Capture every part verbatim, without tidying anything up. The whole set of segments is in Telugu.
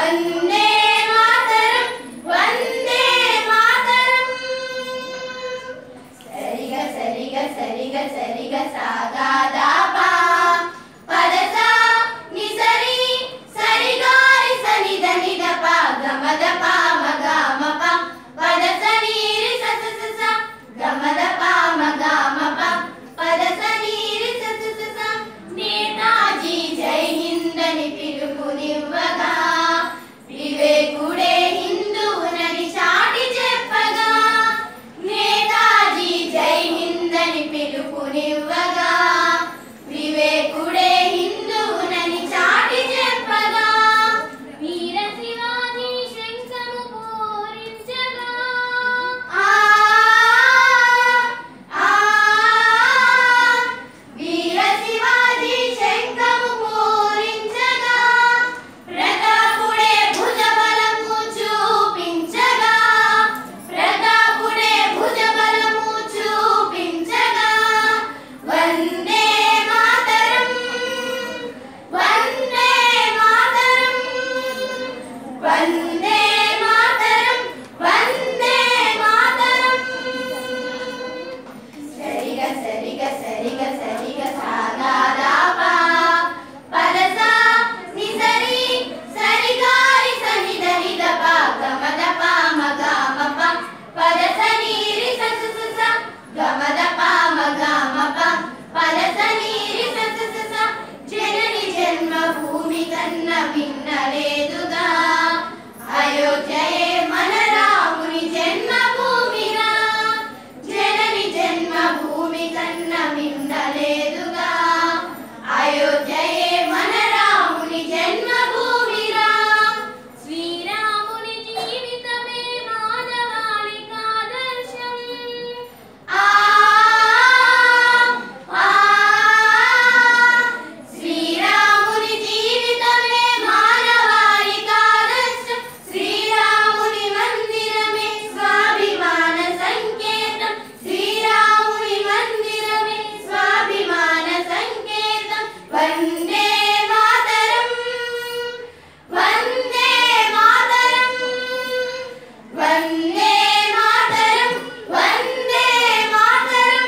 వందే మాతరం వందే మాతరం సరిగ సరిగ సరిగ సరిగ సాగాదాపా పదసా నిసరి సరిగారి సనిద నిదప గమద పామ గామప పదస నీరి సససస గమద పామ గామప పదస నీరి సససస నేతాజీ జై హింద్ అని పిలుపునివ్వగా వివేకుడే హిందువునని చాటి చెప్పగా నేతాజీ జై హింద్ అని పిలుపునివ్వగా వివేకుడే హిందువునని చాటి చెప్పగా వీర శివాజీ శంఖము పూరించగా ఆ ఆ వీర శివాజీ శంఖము పూరించగా ప్రతాపుడే భుజబలము చూపించగా ప్రతాపుడే భుజబలము చూపించగా వందే మాతరం వందే మాతరం వందే మాతరం వందే మాతరం సరిగ సరిగ సరిగ సరిగ సాగాదాపా పదసా నిసరి సరిగారి సనిద నిదప గమద పామ గామప పదస నీరి సససస గమద పామ గామప పదస నీరి సససస జనని జన్మభూమి కన్న భిన్నలేదుగా అయోధ్యయే మన రాముని జన్మభూమిరా జనని జన్మభూమి కన్న భిన్నలేదుగా అయోధ్యయే మన రాముని జన్మభూమిరా శ్రీరాముని జీవితమే మానవాళికి ఆదర్శం ఆ ఆ శ్రీరాముని జీవితమే మానవాళికి ఆదర్శం శ్రీరాముని మందిరమే స్వాభిమాన సంకేతం శ్రీరాముని మందిరమే స్వాభిమాన సంకేతం వందే మాతరం వందే మాతరం వందే మాతరం వందే మాతరం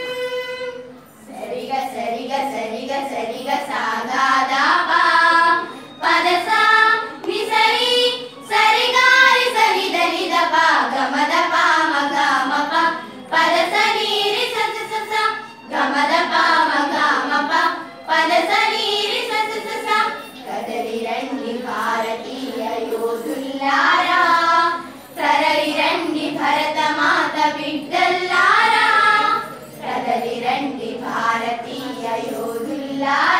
సరిగ సరిగ సరిగ సరిగ సాగాదాపా పదసా నిసరి సరిగారి సనిద నిదప గమద పామ గామప పదస నీరి సససస గమద పామ గామప పదస నీరి సససస కదలి రండి భారతీయ యోధుల్లారా తరలి రండి భరత మాత బిడ్డల్లారా కదలి రండి భారతీయ యోధుల్లారా